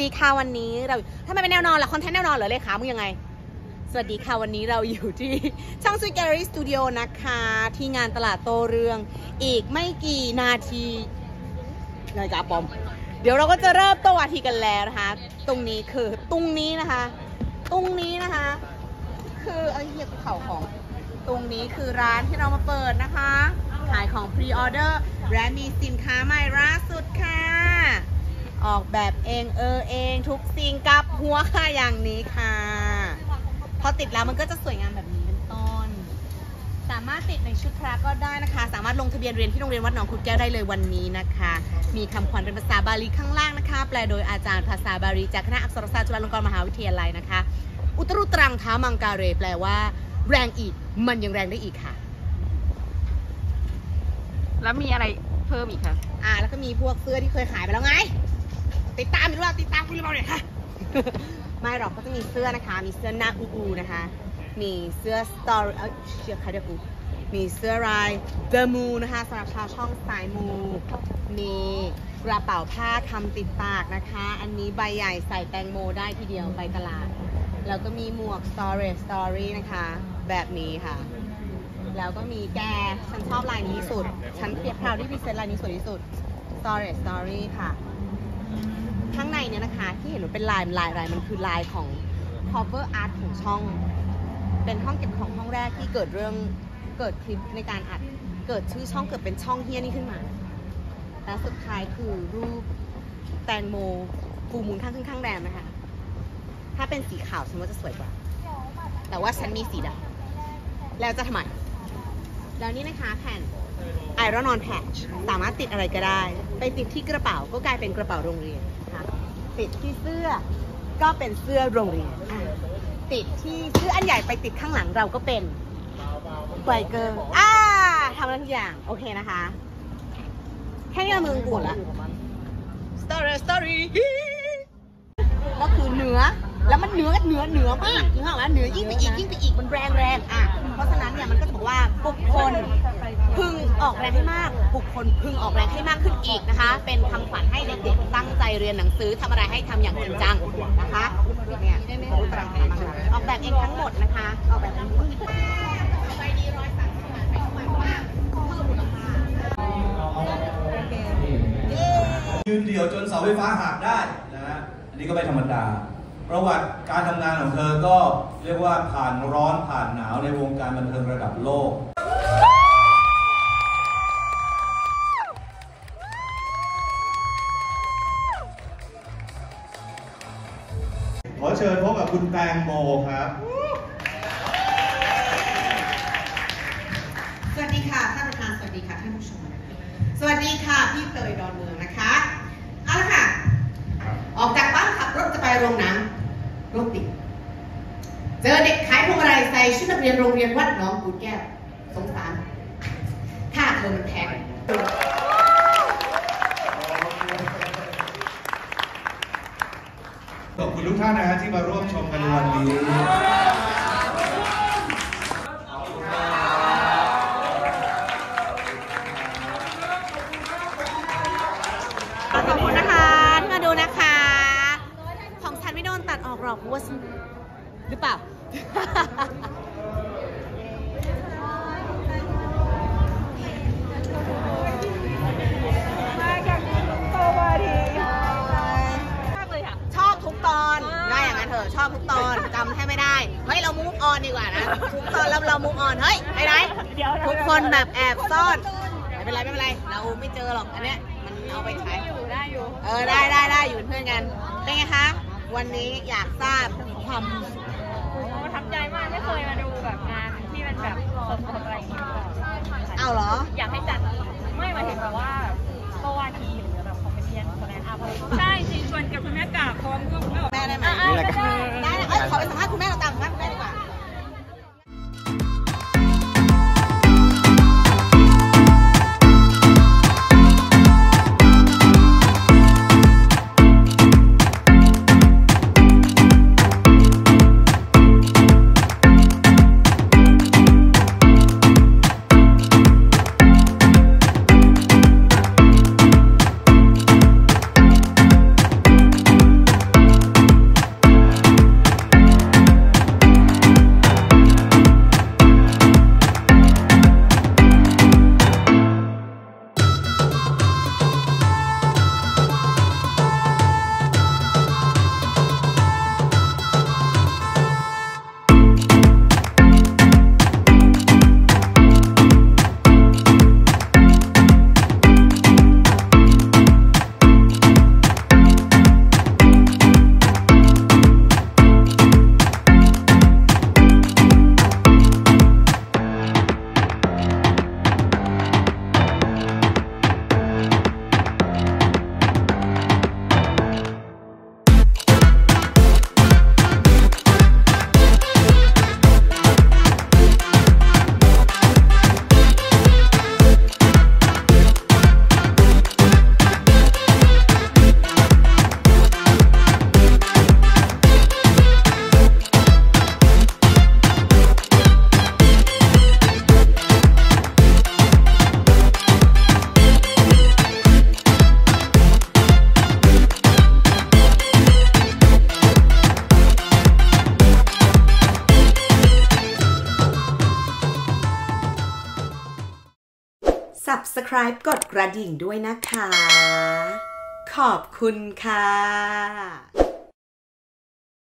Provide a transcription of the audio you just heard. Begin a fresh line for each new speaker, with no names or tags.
ดีค่ะวันนี้เราทำไมเป็นแนวนอนล่ะคอนเทนต์แนวนอนเหรอเลขามึงยังไงสวัสดีค่ะวันนี้เราอยู่ที่ช่างซุยแกลเลอรี่สตูดิโอนะคะที่งานตลาดโต้เรืองอีกไม่กี่นาทีนาฬิกาปลอมเดี๋ยวเราก็จะเริ่มโต้วาทีกันแล้วนะคะตรงนี้คือตรงนี้นะคะคือไอ้เหี้ยเข่าของตรงนี้คือร้านที่เรามาเปิดนะคะขายของพรีออเดอร์และมีสินค้าใหม่ล่าสุดค่ะออกแบบเองเองทุกสิ่งกับหัวค่ะอย่างนี้ค่ะพอติดแล้วมันก็จะสวยงามแบบนี้เป็นต้นสามารถติดในชุดพระก็ได้นะคะสามารถลงทะเบียนเรียนที่โรงเรียนวัดหนองขุดแก้วได้เลยวันนี้นะคะมีคำขวัญเป็นภาษาบาลีข้างล่างนะคะแปลโดยอาจารย์ภาษาบาลีจากคณะอักษรศาสตร์จุฬาลงกรณ์มหาวิทยาลัยนะคะอุตรุตรังท้ามังการเรแปลว่าแรงอีกมันยังแรงได้อีกค่ะ
แล้วมีอะไรเพิ่มอีกคะ
แล้วก็มีพวกเสื้อที่เคยขายไปแล้วไงติดตามหรือว่าติดตามคุณหรือเปล่าเนี่ยค่ะไม่หรอกก็จะมีเสื้อนะคะมีเสื้อหน้าอูนะคะมีเสื้อสตอรี่เชื่อใครเดี๋ยวกูมีเสื้อลายเดอะมูนะคะสำหรับชาวช่องสายมูมีกระเป๋าผ้าคำติดปากนะคะอันนี้ใบใหญ่ใส่แตงโมได้ทีเดียวไปตลาดแล้วก็มีหมวกสตอรี่นะคะแบบนี้ค่ะแล้วก็มีแกฉันชอบลายนี้สุดฉันเปรียบพราวที่พิเศษลายนี้สวยที่สุดสตอรี่ค่ะข้างในเนี่ยนะคะที่เห็นว่าเป็นลายมันคือลายของ cover art ของช่องเป็นห้องเก็บของห้องแรกที่เกิดคลิปในการอัดเกิดชื่อช่องเกิดเป็นช่องเฮี้ยนี่ขึ้นมาและสุดท้ายคือรูปแตงโมฟูมูลข้างขึ้นข้างแรมนะคะถ้าเป็นสีขาวฉันว่าจะสวยกว่าแต่ว่าฉันมีสีดำแล้วจะทำไมแล้วนี่นะคะแผ่น Iron On Patch สามารถติดอะไรก็ได้ไปติดที่กระเป๋าก็กลายเป็นกระเป๋าโรงเรียนนะคะติดที่เสื้อก็เป็นเสื้อโรงเรียนติดที่เสื้ออันใหญ่ไปติดข้างหลังเราก็เป็นไบเกอร์ทำทุกอย่างโอเคนะคะแค่นี้มึงปวดละ story ก็คือเนื้อแล้วมันเนื้อมากนึกออกไหมเนื้อยิ่งไปอีกมันแรงเพราะฉะนั้นเนี่ยมันก็จะบอกว่าบุคคลพึงออกแรงให้มากบุคคลพึงออกแรงให้มากขึ้นอีกนะคะเป็นคำขวัญให้เด็กๆตั้งใจเรียนหนังสือทำอะไรให้ทำอย่างจริงจังนะคะเนี่ยออกแบบเองทั้งหมดนะคะออกแบบทั้งหมด
ยืนเดี่ยวจนเสาไฟฟ้าหักได้นะฮะอันนี้ก็ไม่ธรรมดาประวัติการทำงานของเธอก็เรียกว่าผ่านร้อนผ่านหนาวในวงการบันเทิงระดับโลกขอเชิญพบกับคุณแตงโมครับ
สวัสดีค่ะท่านประธานสวัสดีค่ะท่านผู้ชมสวัสดีค่ะพี่เตยดอนเมืองนะคะเอาละค่ะออกจากบ้านขับรถจะไปโรงหนังรถติดเจอเด็กขายพวงมาลัยใส่ชุดนักเรียนโรงเรียนวัดหนองขุดแก้วสงสารค่าเทอมมันแพง
ขอบคุณทุกท่านนะฮะที่มาร่วมชมกันในวันนี้
ขอบคุณนะคะที่มาดูนะคะของฉันไม่โดนตัดออกหรอกเพราะว่าหรือเปล่าชอบทุกตอนได้อย่างนั้นเถอะชอบทุกตอนจำแค่ไม่ได้เฮ้ยเรามูฟออนดีกว่านะทุกตอนเรามูฟออนเฮ้ยไม่ได้ทุกคนแบบแอบซ่อนไม่เป็นไรเราไม่เจอหรอกอันเนี้ยมันเอาไปใช้ได้อยู่ได้อยู่เป็นเพื่อนกันเป็นไงคะวันนี้อยากทราบความ
ประทับใจมากไม่เคยมาดูแบบงานที่มันแบบสดๆอะไรอย่างเงี้ย
เอาเหรอ
อยากให้จัดไม่มาเห็นแบบว่าโตวาทีหรือแบบคอมเมดี้แสดงอัพใช่สิชวนกับคุณแม่กาบพร้อมก็
แม่ได้ไหมได้ขอไปสัมภาษณ์คุณแม่เราตามคุณแม่ดีกว่า Subscribe กดกระดิ่งด้วยนะคะ ขอบคุณค่ะ